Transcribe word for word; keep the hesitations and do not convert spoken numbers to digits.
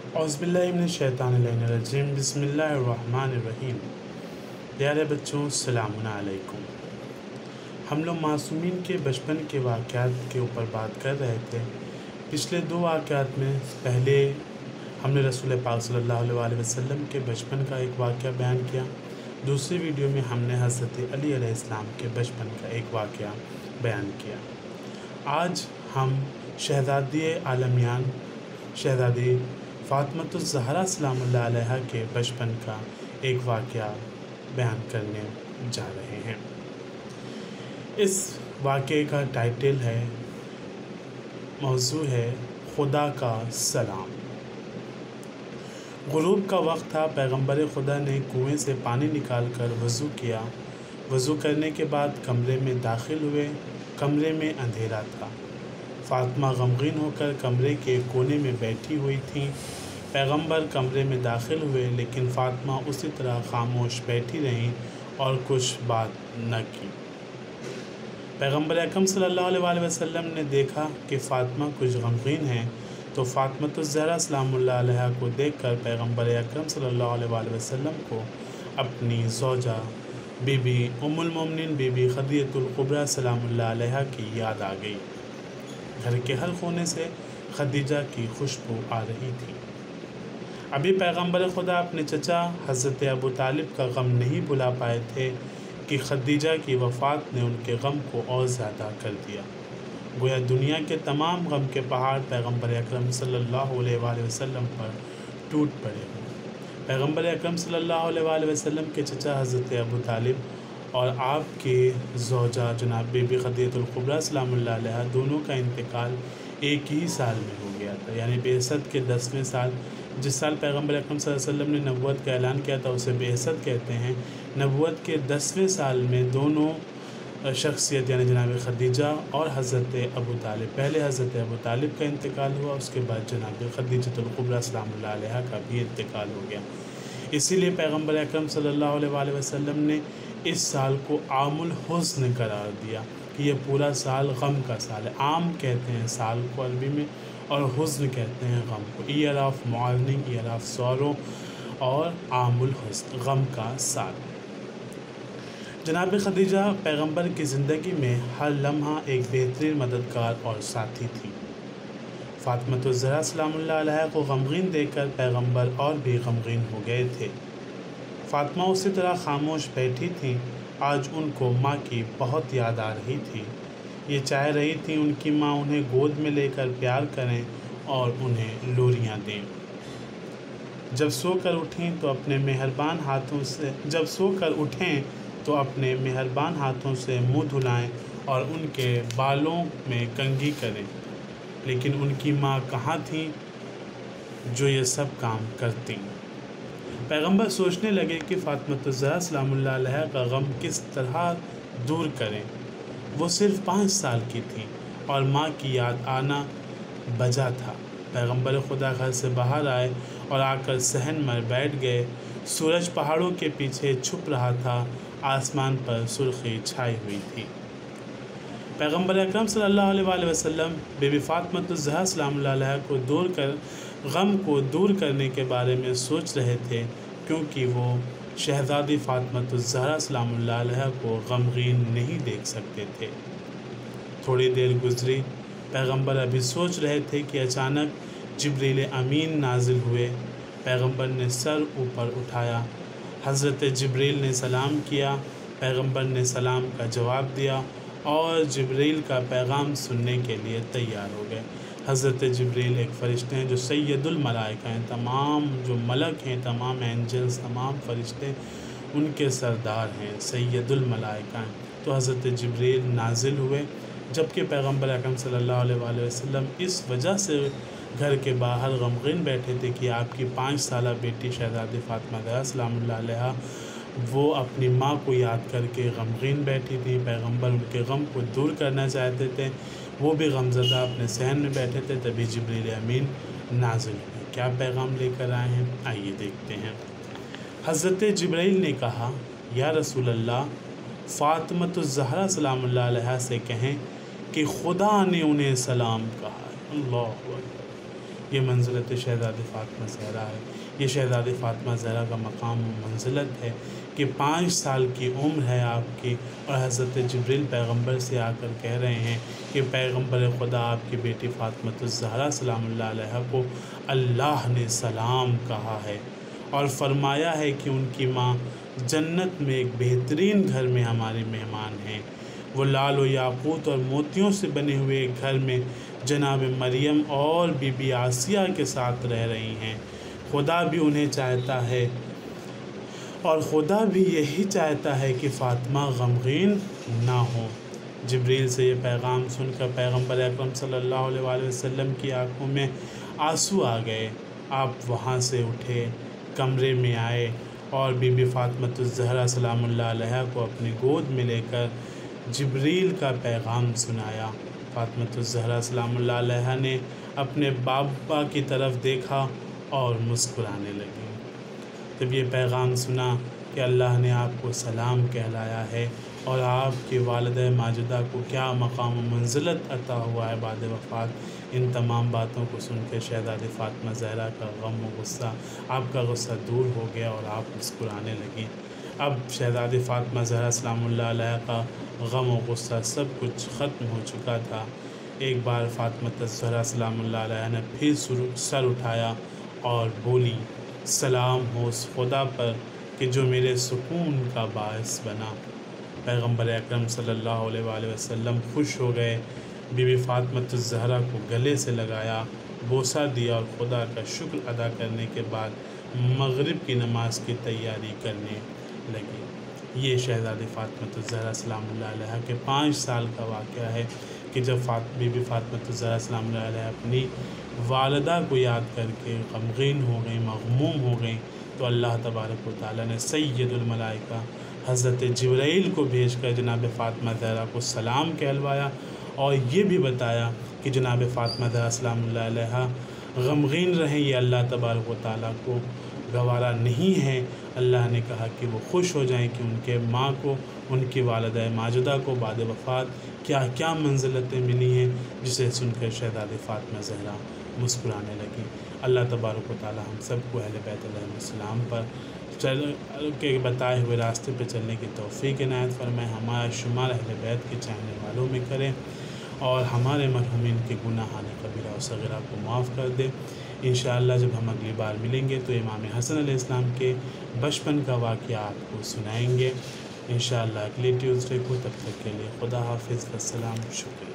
اعوذ باللہ من الشیطان الرجیم بسم اللہ الرحمن الرحیم۔ پیارے بچوں السلام علیکم۔ ہم لوگ معصومین کے بچپن کے واقعات کے اوپر بات کر رہے تھے۔ پچھلے دو واقعات میں پہلے ہم نے رسول پاک صلی اللہ علیہ وآلہ وسلم کے بچپن کا ایک واقعہ بیان کیا۔ دوسری ویڈیو میں ہم نے حضرت علی علیہ السلام کے بچپن کا ایک واقعہ بیان کیا۔ آج ہم شہزادی عالمیان شہزادی فاطمۃ الزہرا سلام اللہ علیہا کے بچپن کا ایک واقعہ بیان کرنے جا رہے ہیں۔ اس واقعے کا ٹائٹل ہے، موضوع ہے خدا کا سلام۔ غروب کا وقت تھا۔ پیغمبر خدا نے کنویں سے پانی نکال کر وضو کیا۔ وضو کرنے کے بعد کمرے میں داخل ہوئے۔ کمرے میں اندھیرا تھا۔ فاطمہ غمگین ہو کر کمرے کے کونے میں بیٹھی ہوئی تھیں۔ پیغمبر کمرے میں داخل ہوئے، لیکن فاطمہ اسی طرح خاموش بیٹھی رہیں اور کچھ بات نہ کی۔ پیغمبر اکرم صلی اللہ علیہ وآلہ وسلم نے دیکھا کہ فاطمہ کچھ غمگین ہیں، تو فاطمۃ الزہرا سلام اللہ علیہا کو دیکھ کر پیغمبر اکرم صلی اللہ علیہ وآلہ وسلم کو اپنی زوجہ بی بی ام المومنین بی بی خدیجہ الکبریٰ سلام اللہ علیہا کی یاد آ گئی۔ گھر کے ہر کونے سے خدیجہ کی خوشبو آ رہی تھی۔ ابھی پیغمبر خدا اپنے چچا حضرت ابو طالب کا غم نہیں بھلا پائے تھے کہ خدیجہ کی وفات نے ان کے غم کو اور زیادہ کر دیا۔ گویا دنیا کے تمام غم کے پہاڑ پیغمبر اکرم صلی اللہ علیہ وآلہ وسلم پر ٹوٹ پڑے ہوں۔ پیغمبر اکرم صلی اللہ علیہ وآلہ وسلم کے چچا حضرت ابو طالب اور آپ کے زوجہ جناب بی بی خدیجہ الکبریٰ سلام اللہ علیہا دونوں کا انتقال ایک ہی سال میں ہو گیا تھا، یعنی بعثت کے دسویں سال۔ جس سال پیغمبر اکرم صلی اللہ علیہ وسلم نے نبوت کا اعلان کیا تھا اسے بعثت کہتے ہیں۔ نبوت کے دسویں سال میں دونوں شخصیت یعنی جناب خدیجہ اور حضرت ابو طالب، پہلے حضرت ابو طالب کا انتقال ہوا، اس کے بعد جناب خدیجہ الکبریٰ سلام اللہ علیہا کا بھی انتقال ہو گیا۔ اسی لیے پیغمبر اکرم صلی اللہ علیہ وآلہ وسلم نے اس سال کو عام الحزن قرار دیا کہ یہ پورا سال غم کا سال ہے۔ عام کہتے ہیں سال کو عربی میں، اور حزن کہتے ہیں غم کو۔ Year of mourning, year of sorrow, اور عام الحزن غم کا سال۔ جناب خدیجہ پیغمبر کی زندگی میں ہر لمحہ ایک بہترین مددگار اور ساتھی تھی۔ فاطمۃ الزہرا سلام اللہ علیہا کو غمگین دیکھ کر پیغمبر اور بھی غمگین ہو گئے تھے۔ فاطمہ اسی طرح خاموش بیٹھی تھیں۔ آج ان کو ماں کی بہت یاد آ رہی تھی۔ یہ چاہ رہی تھیں ان کی ماں انہیں گود میں لے کر پیار کریں اور انہیں لوریاں دیں۔ جب سو کر اٹھیں تو اپنے مہربان ہاتھوں سے جب سو کر اٹھیں تو اپنے مہربان ہاتھوں سے منہ دھلائیں اور ان کے بالوں میں کنگھی کریں، لیکن ان کی ماں کہاں تھیں جو یہ سب کام کرتیں؟ پیغمبر سوچنے لگے کہ فاطمۃ الزہرا سلام اللہ علیہا کا غم کس طرح دور کریں۔ وہ صرف پانچ سال کی تھیں اور ماں کی یاد آنا بجا تھا۔ پیغمبر خدا گھر سے باہر آئے اور آ کر صحن میں بیٹھ گئے۔ سورج پہاڑوں کے پیچھے چھپ رہا تھا، آسمان پر سرخی چھائی ہوئی تھی۔ پیغمبر اکرم صلی اللہ علیہ وآلہ وسلم بی بی فاطمۃ الزہرا سلام اللہ علیہا کو دور کر غم کو دور کرنے کے بارے میں سوچ رہے تھے، کیونکہ وہ شہزادی فاطمۃ الزہرا سلام اللہ علیہا کو غمگین نہیں دیکھ سکتے تھے۔ تھوڑی دیر گزری۔ پیغمبر ابھی سوچ رہے تھے کہ اچانک جبریل امین نازل ہوئے۔ پیغمبر نے سر اوپر اٹھایا۔ حضرت جبریل نے سلام کیا۔ پیغمبر نے سلام کا جواب دیا اور جبریل کا پیغام سننے کے لیے تیار ہو گئے۔ حضرت جبریل ایک فرشتے ہیں جو سید الملائکہ ہیں، تمام جو ملک ہیں، تمام اینجلز، تمام فرشتے ان کے سردار ہیں، سید الملائکہ ہیں۔ تو حضرت جبریل نازل ہوئے، جبکہ پیغمبر اکرم صلی اللہ علیہ وآلہ وسلم اس وجہ سے گھر کے باہر غمگین بیٹھے تھے کہ آپ کی پانچ سالہ بیٹی شہزادی فاطمہ زہرا سلام اللہ علیہا وہ اپنی ماں کو یاد کر کے غمگین بیٹھی تھی۔ پیغمبر ان کے غم کو دور کرنا چاہتے تھے، وہ بھی غمزدہ اپنے صحن میں بیٹھے تھے۔ تبھی جبریل امین نازل ہوئے۔ کیا پیغام لے کر آئے ہیں، آئیے دیکھتے ہیں۔ حضرت جبریل نے کہا، یا رسول اللہ، فاطمۃ الزہرا سلام اللہ علیہا سے کہیں کہ خدا نے انہیں سلام کہا ہے۔ اللہ اکبر۔ یہ منزلت شہزادی فاطمہ زہرا ہے۔ یہ شہزادی فاطمہ زہرا کا مقام و منزلت ہے کہ پانچ سال کی عمر ہے آپ کی، اور حضرت جبریل پیغمبر سے آ کر کہہ رہے ہیں کہ پیغمبر خدا آپ کی بیٹی فاطمہ الزہرا سلام اللہ علیہا کو اللہ نے سلام کہا ہے، اور فرمایا ہے کہ ان کی ماں جنت میں ایک بہترین گھر میں ہماری مہمان ہیں۔ وہ لال و یاقوت اور موتیوں سے بنے ہوئے ایک گھر میں جناب مریم اور بی بی آسیہ کے ساتھ رہ رہی ہیں۔ خدا بھی انہیں چاہتا ہے، اور خدا بھی یہی چاہتا ہے کہ فاطمہ غمگین نہ ہو۔ جبریل سے یہ پیغام سن کر پیغمبر اکرم صلی اللہ علیہ وآلہ وسلم کی آنکھوں میں آنسو آ گئے۔ آپ وہاں سے اٹھے، کمرے میں آئے اور بی بی فاطمہ الزہرا سلام اللہ علیہا کو اپنی گود میں لے کر جبریل کا پیغام سنایا۔ فاطمہ الزہرا سلام اللہ علیہا نے اپنے بابا کی طرف دیکھا اور مسکرانے لگی۔ جب یہ پیغام سنا کہ اللہ نے آپ کو سلام کہلایا ہے اور آپ کی والدہ ماجدہ کو کیا مقام و منزلت عطا ہوا ہے بعد وفات، ان تمام باتوں کو سن کے شہزادی فاطمہ زہرا کا غم و غصہ، آپ کا غصہ دور ہو گیا اور آپ مسکرانے لگیں۔ اب شہزادی فاطمہ زہرا سلام اللہ علیہ کا غم و غصہ سب کچھ ختم ہو چکا تھا۔ ایک بار فاطمہ الزہرا سلام اللہ علیہ نے پھر سر اٹھایا اور بولی، سلام ہو اس خدا پر کہ جو میرے سکون کا باعث بنا۔ پیغمبر اکرم صلی اللہ علیہ وآلہ وسلم خوش ہو گئے، بی بی فاطمہ الزہرا کو گلے سے لگایا، بوسہ دیا اور خدا کا شکر ادا کرنے کے بعد مغرب کی نماز کی تیاری کرنے لگے۔ یہ شہزادی فاطمہ الزہرا سلام اللہ علیہ کے پانچ سال کا واقعہ ہے کہ جب بی بی فاطمہ الزہرا سلام اللہ علیہ اپنی والدہ کو یاد کر کے غمگین ہو گئیں، مغموم ہو گئیں، تو اللہ تبارک و تعالیٰ نے سید الملائکہ حضرت جبرائیل کو بھیج کر جناب فاطمہ زہرا کو سلام کہلوایا، اور یہ بھی بتایا کہ جناب فاطمہ زہرا سلام اللہ علیہ غمگین رہیں، یہ اللہ تبارک و تعالیٰ کو گوارا نہیں ہے۔ اللہ نے کہا کہ وہ خوش ہو جائیں کہ ان کے ماں کو، ان کی والدہ ماجدہ کو بعد وفات کیا کیا منزلتیں ملی ہیں، جسے سن کر شہزادی فاطمہ زہرا مسکرانے لگی۔ اللہ تبارک و تعالیٰ ہم سب کو اہل بیت علیہ السلام پر چل کے بتائے ہوئے راستے پہ چلنے کی توفیق عنایت فرمائے، ہمارا شمار اہل بیت کے چاہنے والوں میں کریں، اور ہمارے مرحومین کے گناہان کبیرہ و صغیرہ کو معاف کر دے۔ انشاءاللہ جب ہم اگلی بار ملیں گے تو امام حسن علیہ السلام کے بچپن کا واقعہ آپ کو سنائیں گے انشاءاللہ اگلے ٹیوزڈے کو۔ تب تک کے لیے خدا حافظ، السلام، شکریہ۔